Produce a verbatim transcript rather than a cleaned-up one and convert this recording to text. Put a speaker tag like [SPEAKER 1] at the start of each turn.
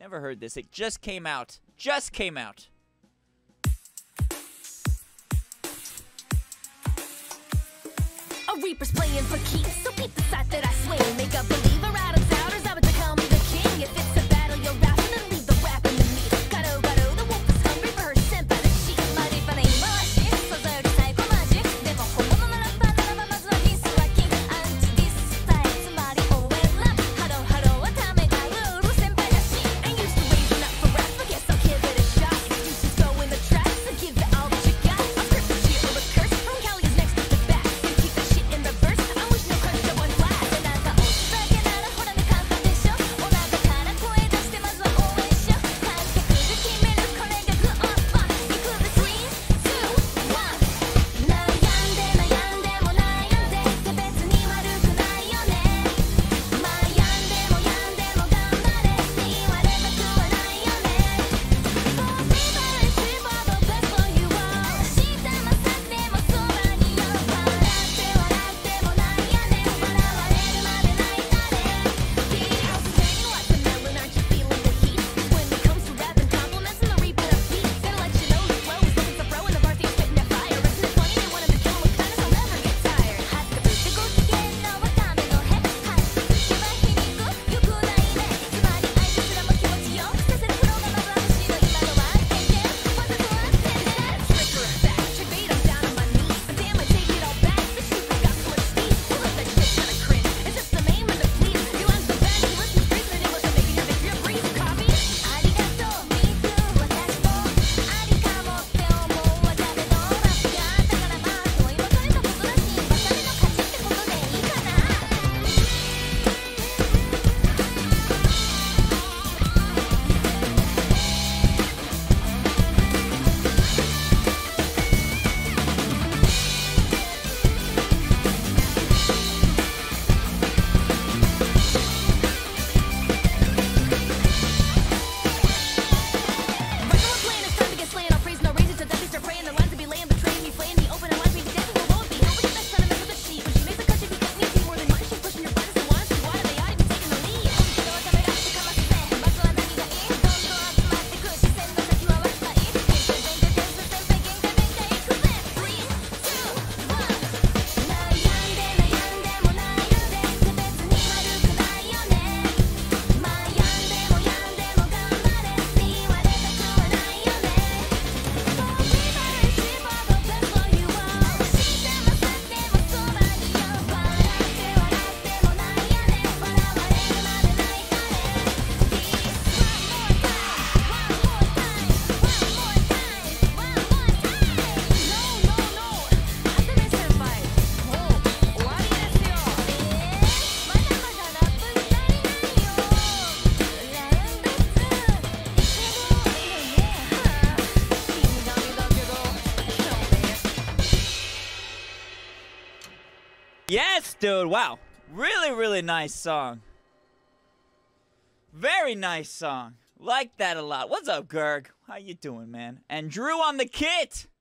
[SPEAKER 1] Never heard this. It just came out. Just came out.
[SPEAKER 2] A reaper's playing for keeps, so keep the fact that I swing. Make a believer out of doubters, I would call me the king. If it's a battle, you're rapping, then leave the rapping to me. Garo, garo, the wolf is hungry for her scent by the sheep. Muddy, but ain't much. So there's psycho magic. Never hold on, I'm not a mother, he's a king. Anti-this style, somebody, Ouen love. Hado, hado, Watame Mori, senpai da shi. Ain't used to raising up for rap, but guess I'll give it a shot. Excuses go in the trash, so give it all that you got. I'll script a cheer or a curse from Callie's next to the back. And keep the shit in reverse. I wish no curse to one flag. And I got all the back and out of hold on the competition. Or not the kind of toy that's the most of Ouen show. Can't get good, the team in this corner, the good on fun. Equal the three, two, one.悩んで悩んでも悩んでって別に悪くないよね。まあ病んでも病んでも頑張れって言われたくはないよね。For me, but it's cheap, all the best for you all. 明日も明後日もそばにいよう。笑って笑ってもないやね。笑われるまで泣いたね。Keep saying like the melon, aren't you feeling the heat? When it comes to rapping compliments and the reaping of beats, gotta let you know the flow is looking so pro and the bar thieves spitting that fire. Isn't it funny they wanted to kill him with kindness? I'll never get tired. 恥ずかしくご機嫌なWatameのヘッ恥ずかしは皮肉よくないね。つまり相手すらも気持ちよくさせるプロがまぶ私の今のは経験わざとはってんね。Trick or a fact, check beat, I'm down on my knees. But damn, I take it all back. This super got so much speed. You look that shit kinda cringe. It's just the name and the fleet. You aren't the band, you listen to streets and English and maybe your victory a breeze. Copy? ありがとう、me too, 私もありかもって思うWatameのラップがあったからまあそういうのそれのことだしWatameの勝ちってことでいいかな。Regular plan is time to get slaying. I'll praise no reason to death. Start praying. The lines to be laying, betraying me, flaying me, open and lines me to death. Well, won't be. Nobody best trying to mess with the sheep. When she makes a cut, she be cutting me teeth more than mine. She's pushing your buttons and wants to water. They ought to be taking the lead. Watameがしてかませて。まずは何がいい？どんどん集まってく。視線の先はWed-Fri。限界限界先輩限界限界いくぜ。three, two, one。悩んで悩んでも悩んでって別に悪くないよね。まあ病んでも病んでも頑張れって言われたくはないよね。For me, but it's cheap, all the best for you all. 明日も明後日もそばにいよう。笑って笑ってもないやね。笑われるまで泣いたね。Peace, one more time, one more time, one more time, one more time. No, no, no. Watame先輩、もう終わりですよ。えー、まだまだラップ足りないよ。ラウンドツー、いけるよね。はあ、死神だけど、kill me.
[SPEAKER 1] Yes, dude. Wow. Really, really nice song. Very nice song. Like that a lot. What's up, Gerg? How you doing, man? And Drew on the kit.